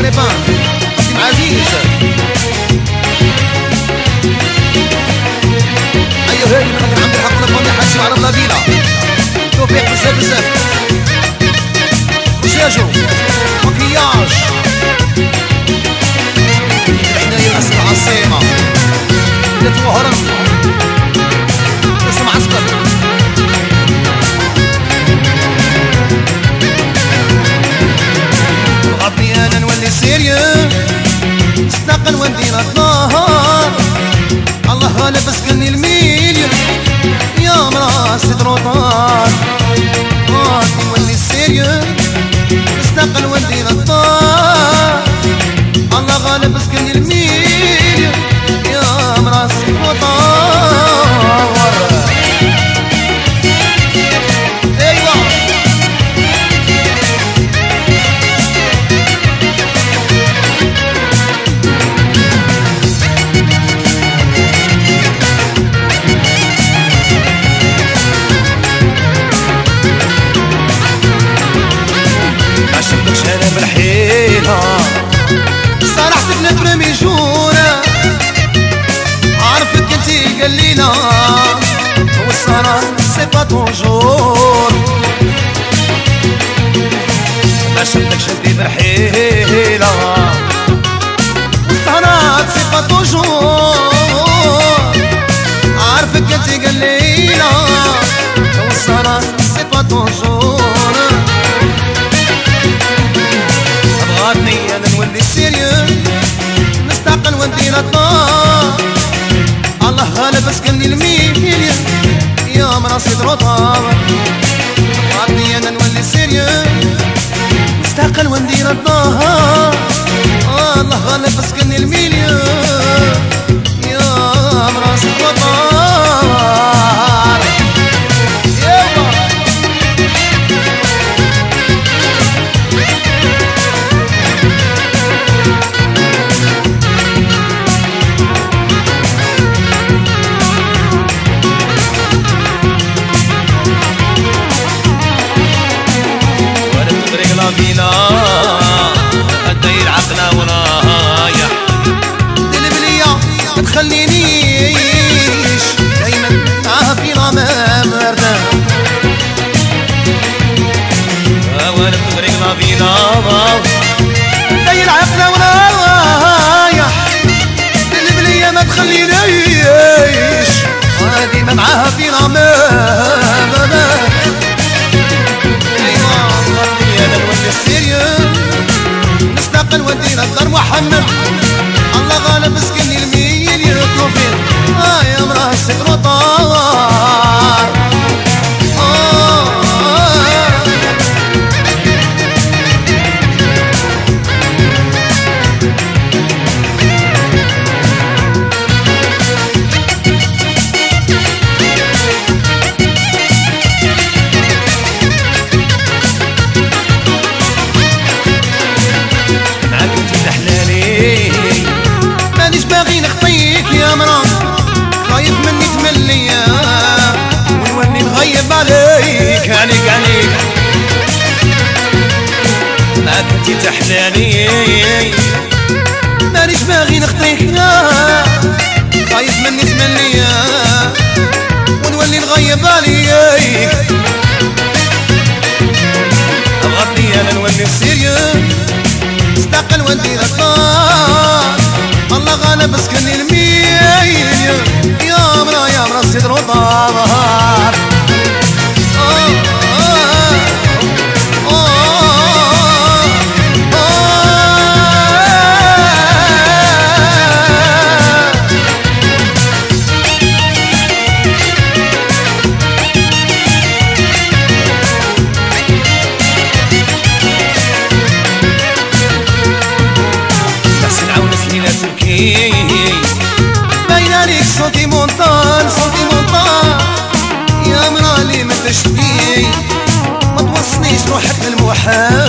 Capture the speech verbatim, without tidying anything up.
كريبان عبد العزيز. ايوه هادي خاطر عبد الحق الفني حاسب على بلافيلا توفيق بزاف بزاف وساجو مكياج الحناية راس العاصمة ولات وهران اسم عسكر. غطني انا نولي سيريو نستقل وندير النهار الله غالب اسكني الميليون يا مراسي دروطان. غطني نولي سيريو نستقل وندير النهار الله غالب اسكني الميليون يا مراسي دروطان. صرحتك نبرمي جورة عرفك انتي قليلة والصراحة سي با طونجور ما شفتك شدي برحيلة والصراحة سي با طونجور عرفك انتي قليلة والصراحة سي با طونجور. بغاتني انا نولي سيريو نستقل وندير الطار الله غالب اسكني الميليون يا مراسي دروطار. بغاتني انا نولي سيريو نستقل وندير الطار الله غالب اسكني الميليون يا مراسي دروطار. فينا الداير عقنا ورايح البلية ما تخلينيش دايما معاها فينا ما مرتاح وانا بطريقنا فينا الداير عقنا ورايح البلية ما تخلينيش دايما معاها فينا ما مرتاح. نستقل ودينا الدار محمد الله غالب اسكني الميل يطوفين اه يا مراسي دروطار. خايف مني تمليا ونولي نغيب عليك عليك عليك ما كنتي تحلالي مانيش باغي نخطيك خايف مني تمليا ونولي نغيب عليك. بغاتني انا نولي سيريو نستقل وندير الدار الله غالب اسكني الميل يا مرا يا مراسي دروطار. باين عليك صوتي مونطان صوتي مونطان يا مرالي ما تشتكي ما توصنيش روحك للمحال